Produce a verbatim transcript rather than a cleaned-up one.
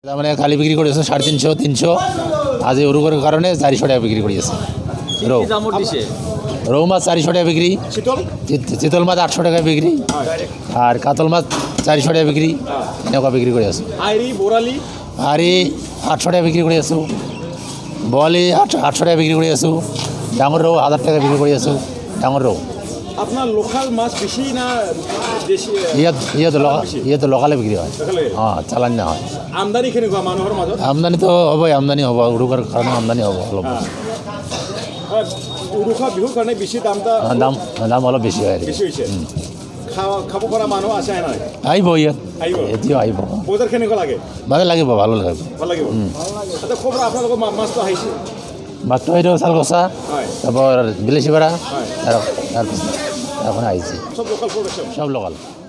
মানে কালি বিক্রি করে আছে সাড়ে তিনশো তিনশো আজ উরুগের কারণে চারিশো টাকা বিক্রি করে আছে রৌ রৌ মাছ চারিশো টাকা বিক্রি চিতল মাছ আটশো টাকা বিক্রি আর কাতল মাছ চারিশো টাকা বিক্রি এনেকা বিক্রি করে আছে আর এই আটশো টাকা বিক্রি করে আছো বোয়ালি আটশো আটশো টাকা বিক্রি করে আছো ডাঙর রৌ হাজার টাকা বিক্রি করে আছো ডাঙর রৌ আপনার লোকাল মাছ বেশি না দেশি ইয়াত ইয়াত ইয়াত লোকালে বিক্রি হয় হ্যাঁ চালান না হয় আমদানি কেনেকুৱা মানুহৰ মাজত আমদানি তো হ'বই আমদানি হ'ব উৰুকাৰ কাৰণে আমদানি হ'ব অলপ উৰুকা বিহুৰ কাৰণে বেছি দামটা দাম দাম অলপ বেছি হয় বেছি হৈছে খাওয়া খাব পৰা মানুহ আছে নাই আহিব ইয়াত আহিব এতিয়াও আহিব বজাৰ কেনেকুৱা লাগে ভালে লাগিব ভালো লাগিব ভাল লাগিব আচ্ছা খবৰ আপোনালোকৰ মাছটো আহিছে মাছটো এইটো চালগছা তারপর বিলেশিপাড়া আর এখন আহিছে সব লোকাল প্রোডাকশন সব লোকাল